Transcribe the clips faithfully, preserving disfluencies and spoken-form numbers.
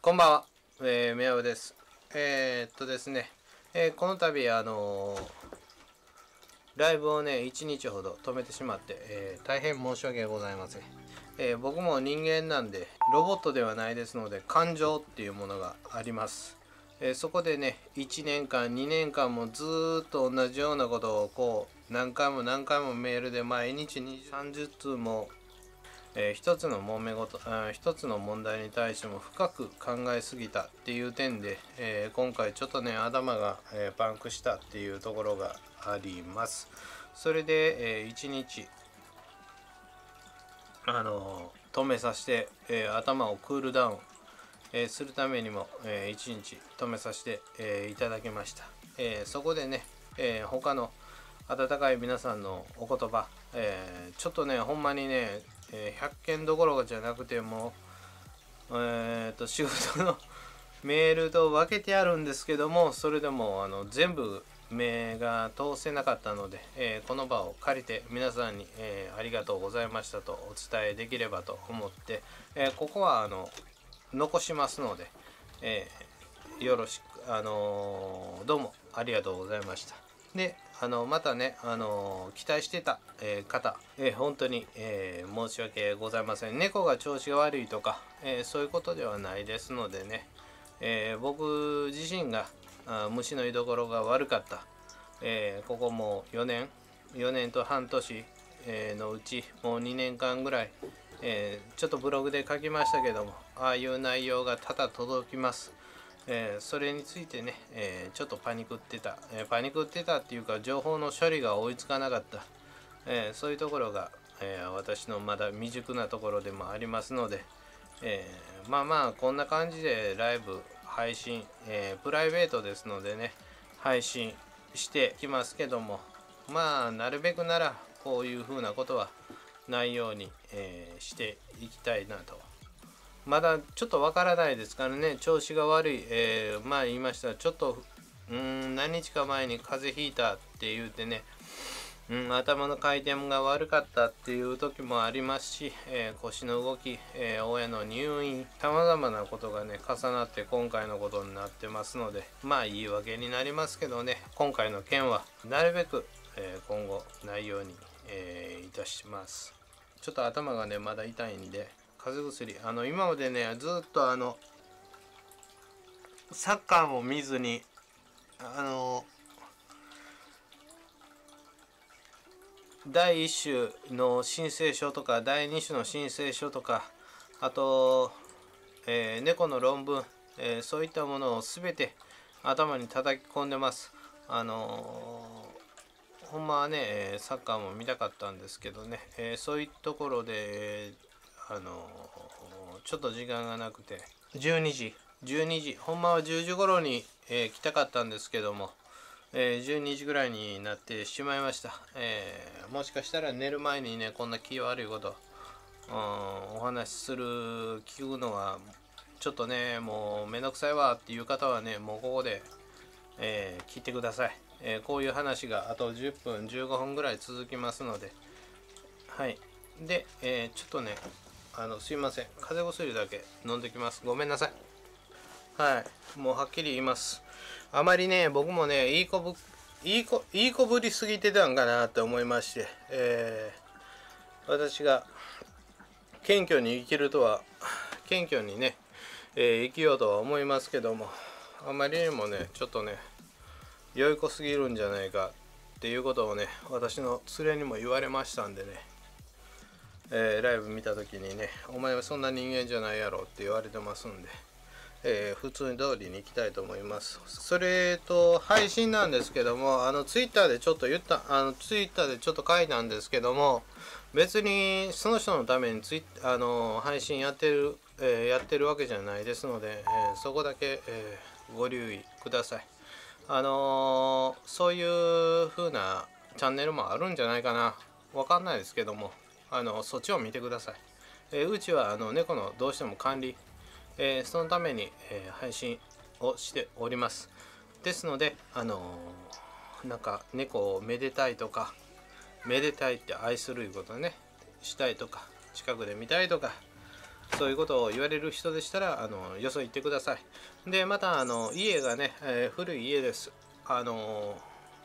こんばんは、えー、宮尾です。えー、っとですね、えー、この度、あのー、ライブをね、いちにちほど止めてしまって、えー、大変申し訳ございません。えー、僕も人間なんで、ロボットではないですので、感情っていうものがあります。えー、そこでね、いちねんかん、にねんかんもずーっと同じようなことをこう、何回も何回もメールで毎日にじゅう、さんじゅっつうもえー、一つの揉め事あ一つの問題に対しても深く考えすぎたっていう点で、えー、今回ちょっとね頭が、えー、パンクしたっていうところがあります。それで、えー、いちにちあのー、止めさせて、えー、頭をクールダウン、えー、するためにも、えー、いちにち止めさせて、えー、いただきました。えー、そこでね、えー、他の温かい皆さんのお言葉、えー、ちょっとねほんまにね、えー、ひゃっけんどころじゃなくてもえー、と仕事のメールと分けてあるんですけども、それでもあの全部目が通せなかったので、えー、この場を借りて皆さんに、えー、ありがとうございましたとお伝えできればと思って、えー、ここはあの残しますので、えー、よろしく、あのー、どうもありがとうございました。で、あのまたね、あの期待してた、えー、方、えー、本当に、えー、申し訳ございません。猫が調子が悪いとか、えー、そういうことではないですのでね、えー、僕自身があ虫の居所が悪かった、えー、ここもよねんよねんと半年、えー、のうちもうにねんかんぐらい、えー、ちょっとブログで書きましたけども、ああいう内容が多々届きます。えー、それについてね、えー、ちょっとパニクってた、えー、パニクってたっていうか情報の処理が追いつかなかった、えー、そういうところが、えー、私のまだ未熟なところでもありますので、えー、まあまあこんな感じでライブ配信、えー、プライベートですのでね配信してきますけども、まあなるべくならこういうふうなことはないように、えー、していきたいなと。まだちょっとわからないですからね、調子が悪い、えー、まあ言いました、ちょっとうーん何日か前に風邪ひいたって言うてね、うん、頭の回転が悪かったっていう時もありますし、えー、腰の動き、えー、親の入院、さまざまなことがね重なって今回のことになってますので、まあ言い訳になりますけどね、今回の件はなるべく、えー、今後ないように、えー、いたします。ちょっと頭がねまだ痛いんで風邪薬、あの今までねずっとあのサッカーも見ずに、あのだいいっ種の申請書とかだいに種の申請書とか、あと、えー、猫の論文、えー、そういったものを全て頭に叩き込んでます。あのー、ほんまはねサッカーも見たかったんですけどね、えー、そういうところで、あのー、ちょっと時間がなくてじゅうにじじゅうにじほんまはじゅうじ頃に、えー、来たかったんですけども、えー、じゅうにじぐらいになってしまいました。えー、もしかしたら寝る前にねこんな気悪いこと、うん、お話しする聞くのはちょっとねもうめんどくさいわっていう方はねもうここで、えー、聞いてください。えー、こういう話があとじゅっぷんじゅうごふんぐらい続きますので、はいで、えー、ちょっとねあのすいません、風邪薬だけ飲んできます。ごめんなさい。はい、もうはっきり言います。あまりね、僕もね、いい子ぶ、いい子、いい子ぶりすぎてたんかなって思いまして、えー、私が謙虚に生きるとは、謙虚にね、えー生きようとは思いますけども、あまりにもね、ちょっとね、良い子すぎるんじゃないかっていうことをね、私の連れにも言われましたんでね、えーライブ見た時にね、お前はそんな人間じゃないやろって言われてますんで、えー普通に通りに行きたいと思います。それと配信なんですけども、あのツイッターでちょっと言ったあのツイッターでちょっと書いたんですけども、別にその人のためにツイあの配信やってる、えーやってるわけじゃないですので、えーそこだけ、えーご留意ください。あのーそういう風なチャンネルもあるんじゃないかな、わかんないですけども、あのそっちを見てください。えーうちはあの猫のどうしても管理、えーそのために、えー配信をしております。ですので、あのーなんか猫をめでたいとか、めでたいって愛するいうことね、したいとか、近くで見たいとか、 そういうことを言われる人でしたら、あのよそ行ってください。でまたあの家がね、えー、古い家です。あの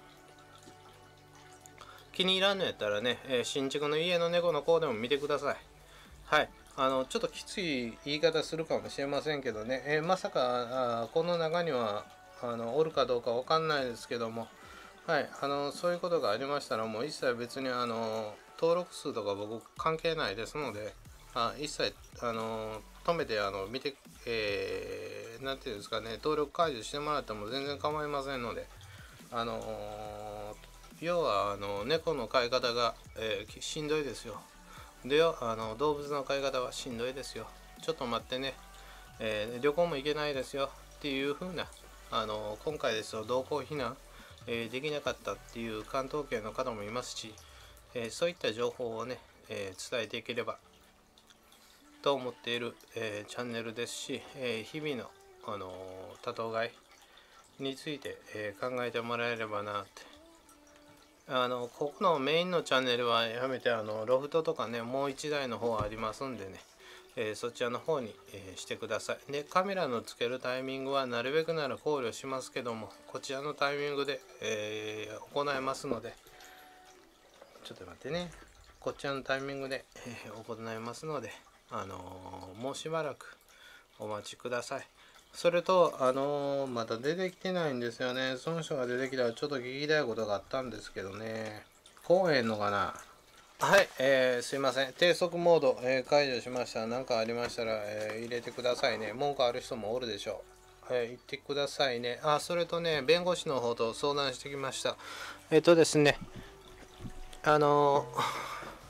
気に入らんのやったらね、えー新築の家の猫の子でも見てください。はい。あのちょっときつい言い方するかもしれませんけどね、えーまさかあこの中にはあのおるかどうかわかんないですけども、はい、あのそういうことがありましたら、もう一切別にあの登録数とか僕関係ないですので、あ一切あの止めてあの見て、えー、なんていうんですかね、登録解除してもらっても全然構いませんので、あの要はあの猫の飼い方が、えーしんどいですよ。でよ、あの動物の飼い方はしんどいですよ。ちょっと待ってね、えー旅行も行けないですよっていう風な、あの今回ですと同行避難、えーできなかったっていう関東圏の方もいますし、えーそういった情報をね、えー伝えていければと思っている、えーチャンネルですし、えー日々の、あの多頭飼いについて、えー考えてもらえればなって。あのここのメインのチャンネルはやめて、あのロフトとかね、もう一台の方ありますんでね、えーそちらの方に、えーしてください。でカメラのつけるタイミングはなるべくなら考慮しますけども、こちらのタイミングで、えー行いますので、ちょっと待ってね、こちらのタイミングで、えー行いますので、あのーもうしばらくお待ちください。それと、あのーまだ出てきてないんですよね。その人が出てきたらちょっと聞きたいことがあったんですけどね。来へんのかな。はい、えー、すいません。低速モード、えー解除しました。何かありましたら、えー入れてくださいね。文句ある人もおるでしょう。えー言ってくださいね。あ、それとね、弁護士の方と相談してきました。えっとですね、あのー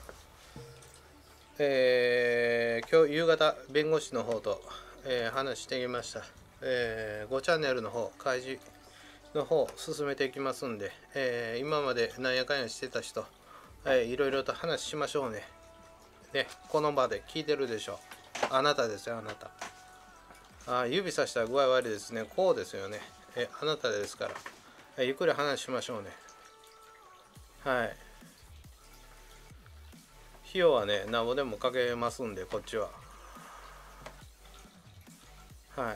えー今日夕方、弁護士の方と、えー話してきました。えーごチャンネルの方、開示の方、進めていきますんで、えー今までなんやかんやしてた人、えーいろいろと話しましょうね。ね、この場で聞いてるでしょ。あなたですよ、あなた。あ、指さしたら具合悪いですね。こうですよね。え、あなたですから。えゆっくり話しましょうね。はい。費用はね、なんぼでもかけますんで、こっちは。はい。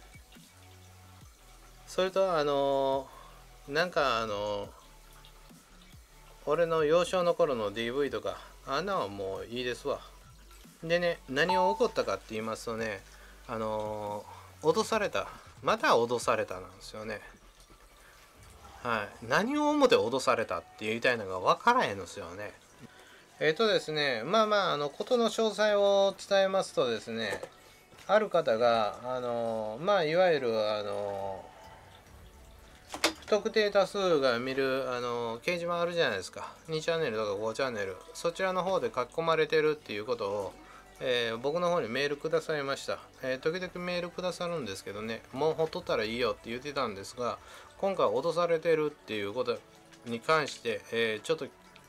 それと、あのーなんかあのー俺の幼少の頃の ディーブイ とか、あんなんはもういいですわ。でね、何を起こったかって言いますとね、あのー脅された。また脅されたなんですよね。はい。何を思って脅されたって言いたいのが分からへんのですよね。えっ、とですね、まあまあ、あの、ことの詳細を伝えますとですね、ある方が、あのーまあ、いわゆる、あのー不特定多数が見る、あのー掲示板あるじゃないですか。にチャンネルとかごチャンネル。そちらの方で書き込まれてるっていうことを、えー僕の方にメールくださいました。えー時々メールくださるんですけどね、もうほっとったらいいよって言ってたんですが、今回脅されてるっていうことに関して、えーちょっと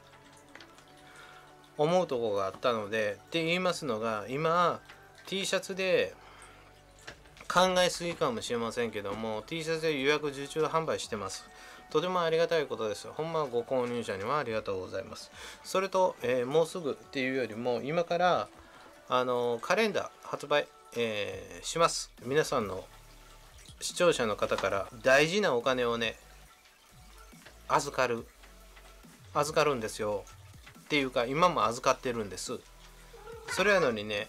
思うところがあったので、って言いますのが、今 T シャツで考えすぎかもしれませんけども、 T シャツで予約受注販売してます。とてもありがたいことです。ほんまご購入者にはありがとうございます。それと、えーもうすぐっていうよりも今からあのカレンダー発売、えーします。皆さんの視聴者の方から大事なお金をね、預かる預かるんですよ。っていうか今も預かってるんです。それやのにね、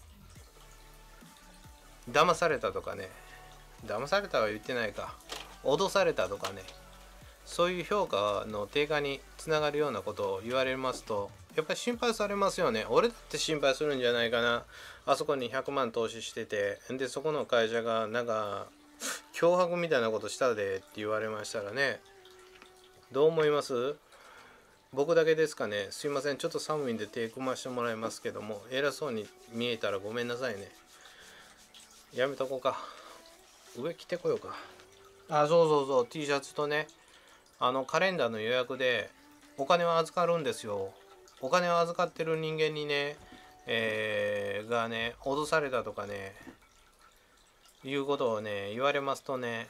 騙されたとかね、騙されたは言ってないか、脅されたとかね、そういう評価の低下につながるようなことを言われますと、やっぱり心配されますよね。俺だって心配するんじゃないかな。あそこにひゃくまん投資してて、でそこの会社がなんか脅迫みたいなことしたでって言われましたらね、どう思います？僕だけですかね。すいません、ちょっと寒いんで手組ましてもらいますけども、偉そうに見えたらごめんなさいね。やめとこうか。上着てこようか。あ、そうそうそう、 T シャツとね、あのカレンダーの予約でお金は預かるんですよ。お金を預かってる人間にね、えー、がね、脅されたとかね、いうことをね、言われますとね、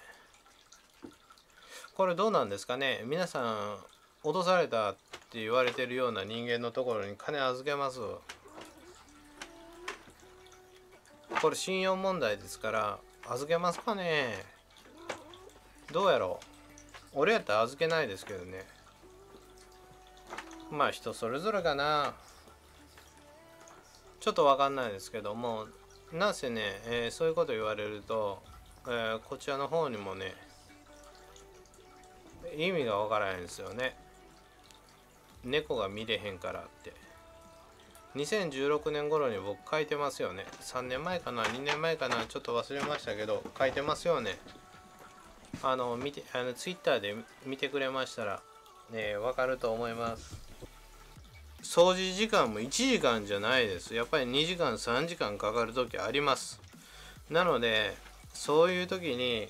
これどうなんですかね。皆さん、脅されたって言われてるような人間のところに金預けます？ これ信用問題ですから預けますかね。どうやろう。俺やったら預けないですけどね。まあ人それぞれかな。ちょっと分かんないですけども、なんせね、えー、そういうこと言われると、えー、こちらの方にもね意味が分からないんですよね。猫が見れへんからって。にせんじゅうろくねん頃に僕書いてますよね。さんねんまえかなにねんまえかな、ちょっと忘れましたけど書いてますよね。あの見てあのツイッターで見てくれましたらね分かると思います。掃除時間もいちじかんじゃないです。やっぱりにじかんさんじかんかかる時あります。なのでそういう時に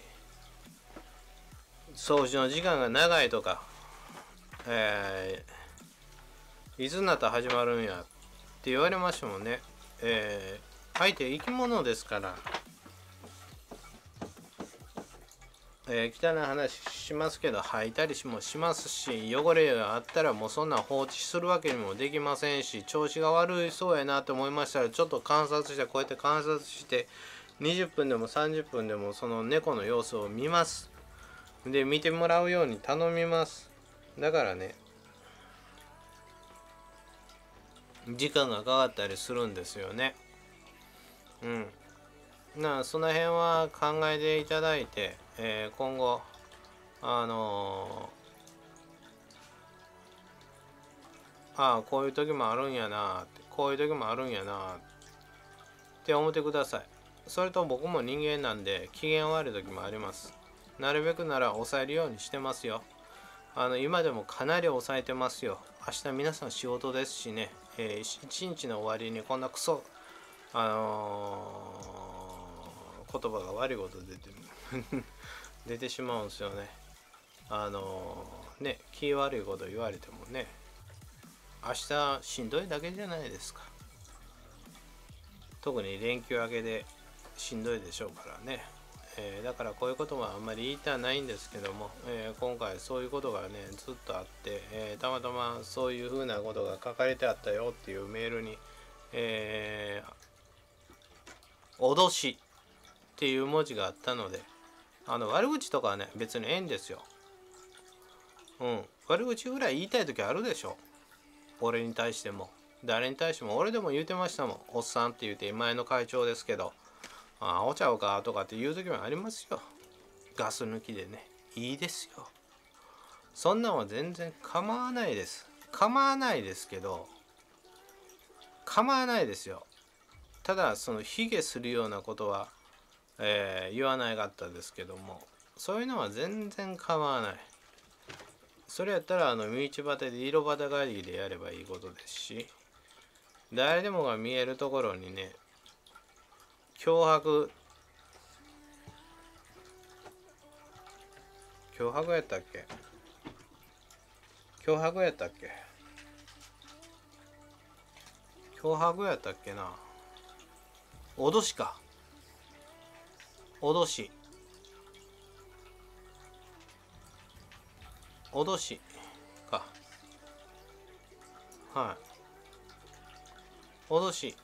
掃除の時間が長いとか、えー、いつになったら始まるんやって言われましたもんね。えー、相手生き物ですから、えー、汚い話しますけど吐いたりもしますし、汚れがあったらもうそんなん放置するわけにもできませんし、調子が悪いそうやなと思いましたらちょっと観察して、こうやって観察してにじゅっぷんでもさんじゅっぷんでもその猫の様子を見ます。で見てもらうように頼みます。だからね時間がかかったりするんですよね。うんなその辺は考えていただいて、えー、今後あのー、ああこういう時もあるんやなって、こういう時もあるんやなって思ってください。それと僕も人間なんで機嫌悪い時もあります。なるべくなら抑えるようにしてますよ。あの今でもかなり抑えてますよ。明日皆さん仕事ですしね、えー、一日の終わりにこんなクソあのー、言葉が悪いこと出て出てしまうんですよね。あのー、ね気悪いこと言われてもね、明日しんどいだけじゃないですか。特に連休明けでしんどいでしょうからね。えー、だからこういうことはあんまり言いたないんですけども、えー、今回そういうことがねずっとあって、えー、たまたまそういうふうなことが書かれてあったよっていうメールに、えー、脅しっていう文字があったので、あの悪口とかはね別にええんですよ。うん、悪口ぐらい言いたい時あるでしょ。俺に対しても誰に対しても。俺でも言うてましたもん。おっさんって言うて前の会長ですけど、あおちゃうかとかって言う時もありますよ。ガス抜きでね。いいですよ。そんなんは全然構わないです。構わないですけど、構わないですよ。ただその卑下するようなことは、えー、言わないかったですけども、そういうのは全然構わない。それやったらあの道端で色端会議でやればいいことですし、誰でもが見えるところにね脅迫脅迫やったっけ脅迫やったっけ脅迫やったっけな脅しか脅し脅しかはい脅し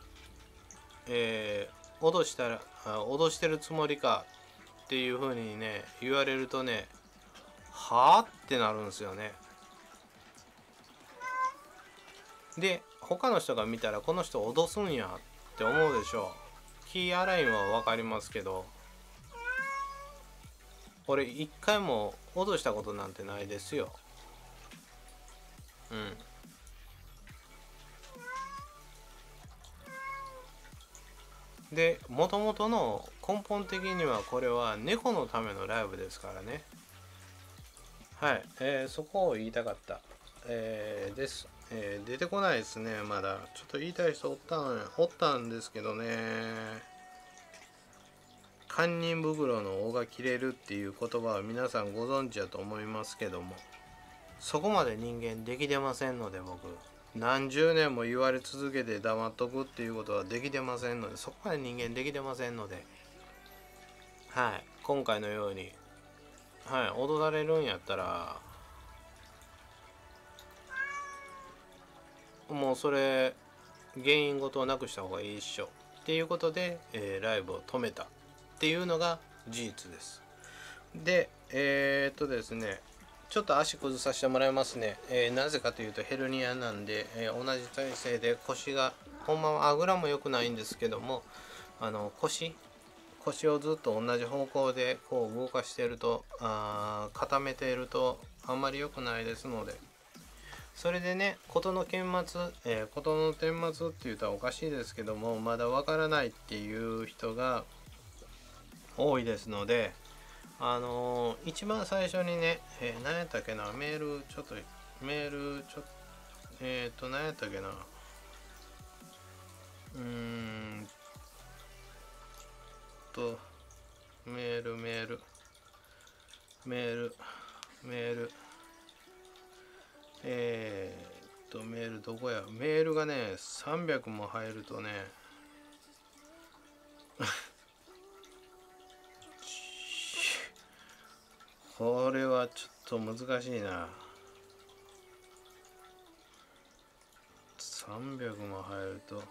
えー、脅したら脅してるつもりかっていう風にね言われるとねはあってなるんですよね。で他の人が見たらこの人脅すんやって思うでしょう。キーアラインは分かりますけど、俺一回も脅したことなんてないですよ。うんでもともとの根本的にはこれは猫のためのライブですからね。はい、えー、そこを言いたかった、えー、です、えー、出てこないですね。まだちょっと言いたい人おったんおったんですけどね。堪忍袋の尾が切れるっていう言葉は皆さんご存知だと思いますけども、そこまで人間できてませんので、僕何十年も言われ続けて黙っとくっていうことはできてませんので、そこまで人間できてませんので、はい今回のようにはい踊られるんやったらもうそれ原因ごとなくした方がいいっしょ。 っていうことで、えー、ライブを止めたっていうのが事実です。でえー、っとですねちょっと足崩させてもらいますね、えー、なぜかというとヘルニアなんで、えー、同じ体勢で腰がほんまはあぐらも良くないんですけども、あの腰腰をずっと同じ方向でこう動かしていると、あ固めているとあんまり良くないですので、それでね、事の顛末、えー、事の顛末って言ったらおかしいですけども、まだわからないっていう人が多いですので、あのー、一番最初にね、えー、何やったっけな、メールちょっとメールちょっとえっ、ー、と何やったっけな、うーんとメールメールメールメールえー、っとメールどこや、メールがねさんびゃくも入るとねこれはちょっと難しいな。さんびゃくも入るとちょっ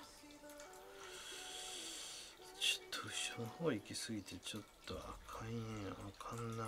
と後ろの方行き過ぎてちょっとあかんやあかんなおい。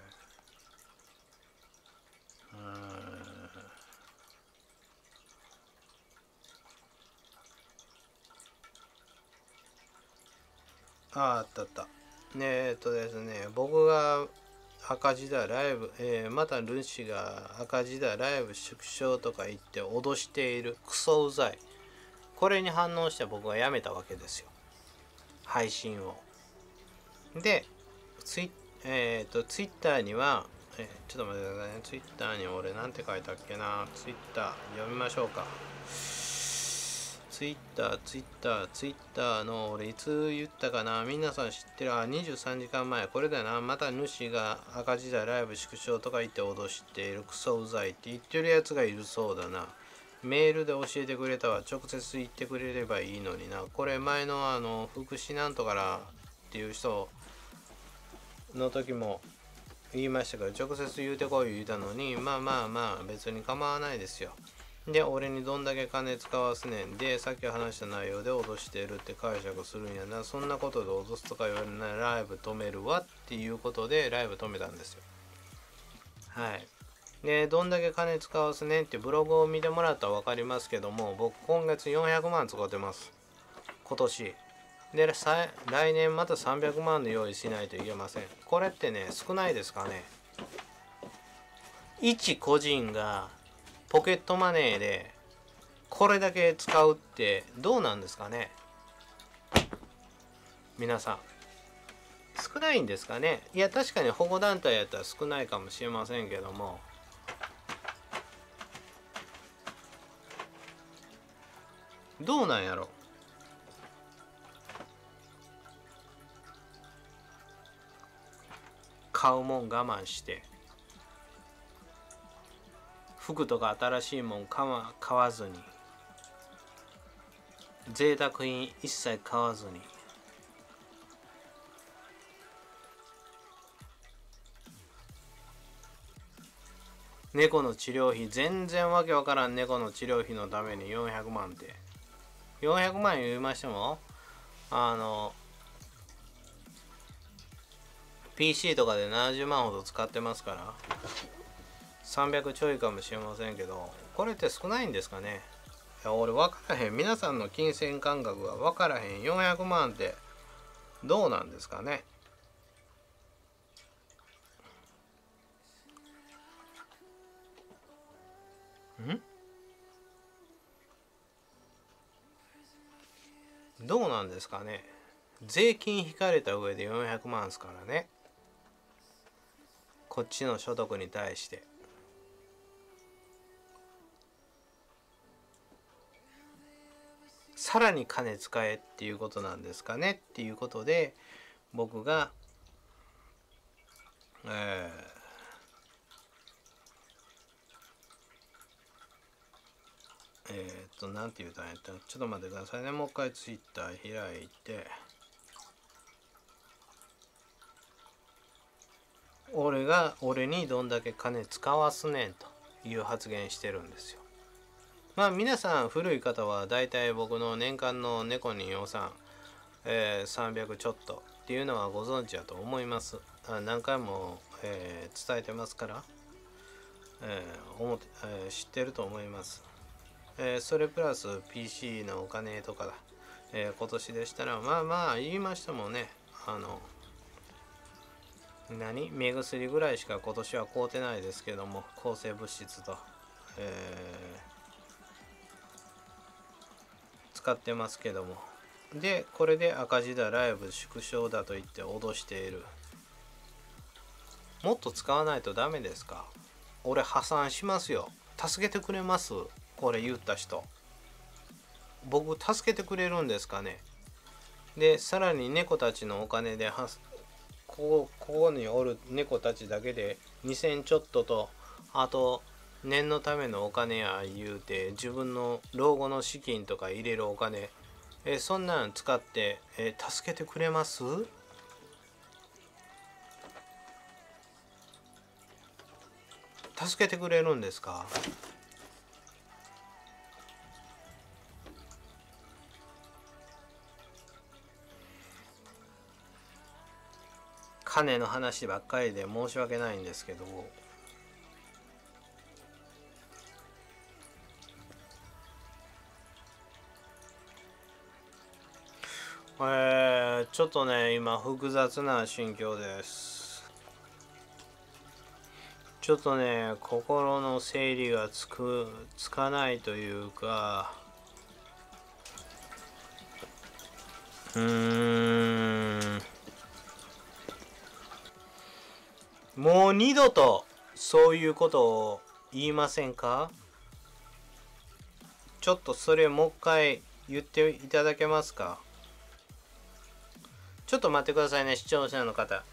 ああ、あったあった。ねえっとですね、僕が赤字だライブ、えー、またルシが赤字だライブ縮小とか言って脅しているクソうざい。これに反応して僕はやめたわけですよ、配信を。でツイ,、えー、とツイッターには、えー、ちょっと待ってくださいね。ツイッターに俺なんて書いたっけな。ツイッター読みましょうか。ツイッターツイッターツイッターの俺いつ言ったかな。皆さん知ってる。あにじゅうさんじかんまえこれだな。また主が赤字だライブ縮小とか言って脅しているクソうざいって言ってるやつがいるそうだな。メールで教えてくれたわ。直接言ってくれればいいのにな。これ前のあの福祉なんとからっていう人の時も言いましたから、直接言うてこい言うたのに、まあまあまあ別に構わないですよ。で俺にどんだけ金使わすねんで、さっき話した内容で脅してるって解釈するんやな。そんなことで脅すとか言われない。ライブ止めるわっていうことでライブ止めたんですよ。はい。でどんだけ金使わすねんってブログを見てもらったら分かりますけども、僕今月よんひゃくまん使ってます、今年で。来年またさんびゃくまんの用意しないといけません。これってね少ないですかね。一個人がポケットマネーでこれだけ使うってどうなんですかね。皆さん少ないんですかね。いや確かに保護団体やったら少ないかもしれませんけども、どうなんやろ。買うもん我慢して服とか新しいもん買わずに、贅沢品一切買わずに、猫の治療費全然わけわからん。猫の治療費のためによんひゃくまんってよんひゃくまん言いましても、あの ピーシー とかでななじゅうまんほど使ってますからさんびゃくちょいかもしれませんけど、これって少ないんですかね。いや俺分からへん。皆さんの金銭感覚が分からへん。よんひゃくまんってどうなんですかね。んどうなんですかね。税金引かれた上でよんひゃくまんですからね、こっちの所得に対して。さらに金使えっていうことなんですかねっていうことで、僕がえー、えー、っとなんて言うたんやったら、ちょっと待ってくださいね。もう一回ツイッター開いて、俺が俺にどんだけ金使わすねんという発言してるんですよ。まあ皆さん古い方はだいたい僕の年間の猫に予算えー、さんびゃくちょっとっていうのはご存知だと思います。あ何回も、えー、伝えてますから、えー思ってえー、知ってると思います。えー、それプラス ピーシー のお金とかだ、えー、今年でしたらまあまあ言いましてもね、あの何目薬ぐらいしか今年は買うてないですけども、抗生物質と、えー使ってますけども、でこれで赤字だ、ライブ縮小だと言って脅している。もっと使わないとダメですか？俺破産しますよ。助けてくれます？これ言った人、僕助けてくれるんですかね？でさらに猫たちのお金ではここここにおる猫たちだけでにせんちょっとと、あと念のためのお金や言うて自分の老後の資金とか入れるお金、えそんなん使って、え助けてくれます？助けてくれるんですか？金の話ばっかりで申し訳ないんですけど、えー、ちょっとね今複雑な心境です。ちょっとね心の整理がつくつかないというか、うーんもう二度とそういうことを言いませんか？ちょっとそれもう一回言っていただけますか？ちょっと待ってくださいね、視聴者の方。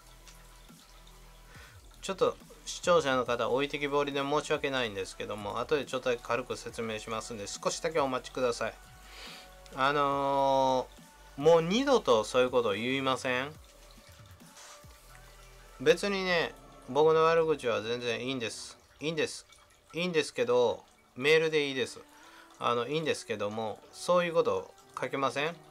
ちょっと視聴者の方置いてきぼりで申し訳ないんですけども、後でちょっと軽く説明しますんで少しだけお待ちください。あのー、もう二度とそういうことを言いません。別にね僕の悪口は全然いいんですいいんですいいんですけど、メールでいいです。あのいいんですけども、そういうこと書けません？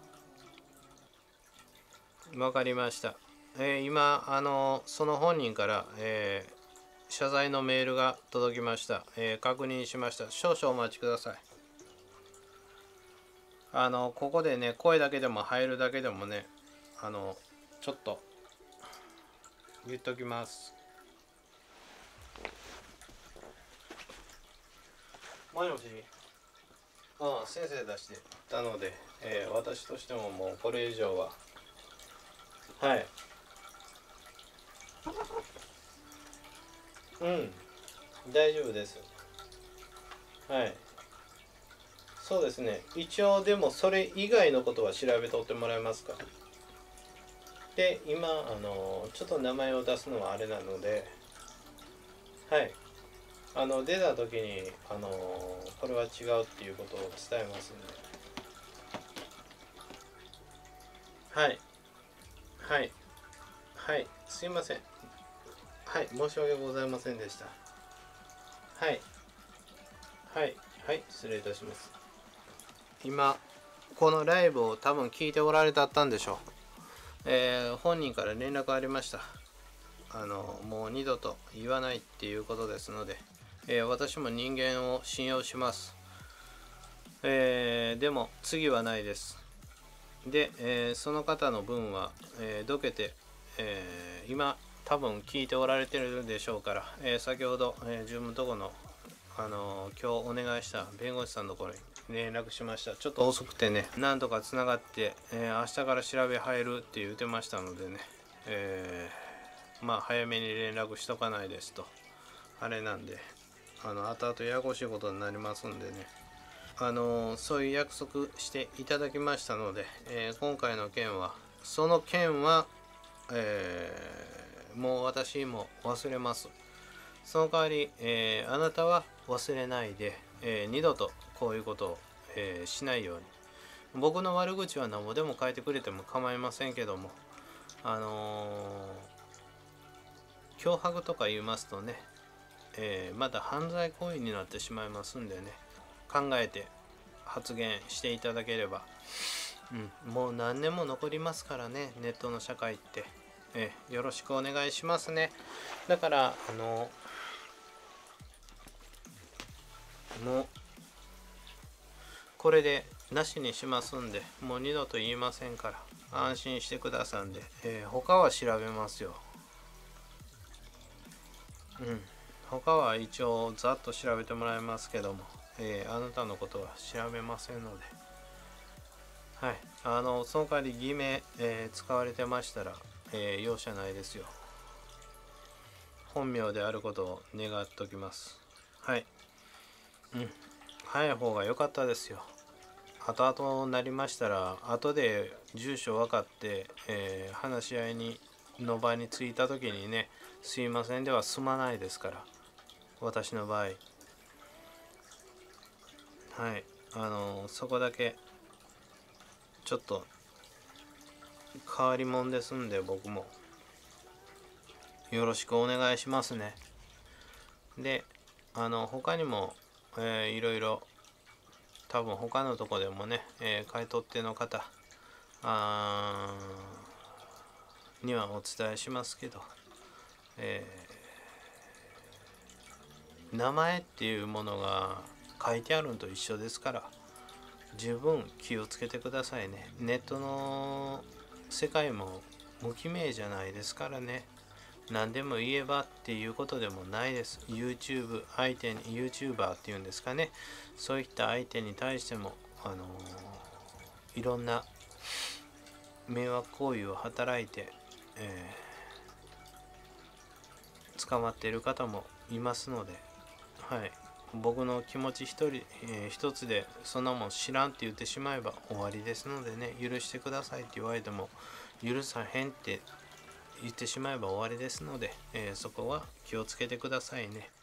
わかりました。えー、今あのその本人から、えー、謝罪のメールが届きました。えー、確認しました。少々お待ちください。あのここでね声だけでも入るだけでもね、あのちょっと言っときます。もしもし。ああ先生出してたので、えー、私としてももうこれ以上は、はい、うん大丈夫です。はい、そうですね。一応でもそれ以外のことは調べとってもらえますか？で今あのちょっと名前を出すのはあれなので、はい、あの出た時にあのこれは違うっていうことを伝えますんで。はいはいはい、すいません。はい、申し訳ございませんでした。はいはいはい、失礼いたします。今このライブを多分聞いておられたったんでしょう。えー、本人から連絡ありました。あのもう二度と言わないっていうことですので、えー、私も人間を信用します。えー、でも次はないです。で、えー、その方の分は、えー、どけて、えー、今多分聞いておられてるでしょうから、えー、先ほど、えー、自分のとこの、あのー、今日お願いした弁護士さんのところに連絡しました。ちょっと遅くてね、なんとかつながって、えー、明日から調べ入るって言ってましたのでね、えー、まあ早めに連絡しとかないですとあれなんで、あの後々ややこしいことになりますんでね、あのそういう約束していただきましたので、えー、今回の件はその件は、えー、もう私も忘れます。その代わり、えー、あなたは忘れないで、えー、二度とこういうことを、えー、しないように。僕の悪口は何もでも書いてくれても構いませんけども、あのー、脅迫とか言いますとね、えー、また犯罪行為になってしまいますんでね、考えて発言していただければ。 うん、もう何年も残りますからね、ネットの社会って。えよろしくお願いしますね。だからあのもうこれでなしにしますんで、もう二度と言いませんから安心してくださんで、えー、他は調べますよ。うん他は一応ざっと調べてもらいますけども、えー、あなたのことは調べませんので、はい、あのその代わり偽名、えー、使われてましたら、えー、容赦ないですよ。本名であることを願っておきます。はい。うん。早い方が良かったですよ。後々になりましたら、後で住所分かって、えー話し合いにの場に着いた時にね、すいませんでは済まないですから、私の場合。はい。あのそこだけ、ちょっと変わり者ですんで、僕も。よろしくお願いしますね。で、あの、他にも、えーいろいろ、多分他のとこでもね、えー買い取っての方あーにはお伝えしますけど、えー名前っていうものが書いてあるのと一緒ですから、十分気をつけてくださいね。ネットの世界も無記名じゃないですからね。何でも言えばっていうことでもないです。YouTube 相手に YouTuber っていうんですかね、そういった相手に対してもあのーいろんな迷惑行為を働いて、えー捕まっている方もいますので、はい、僕の気持ち一人、えー一つでそんなもん知らんって言ってしまえば終わりですのでね、許してくださいって言われても許さへんって言ってしまえば終わりですので、えーそこは気をつけてくださいね。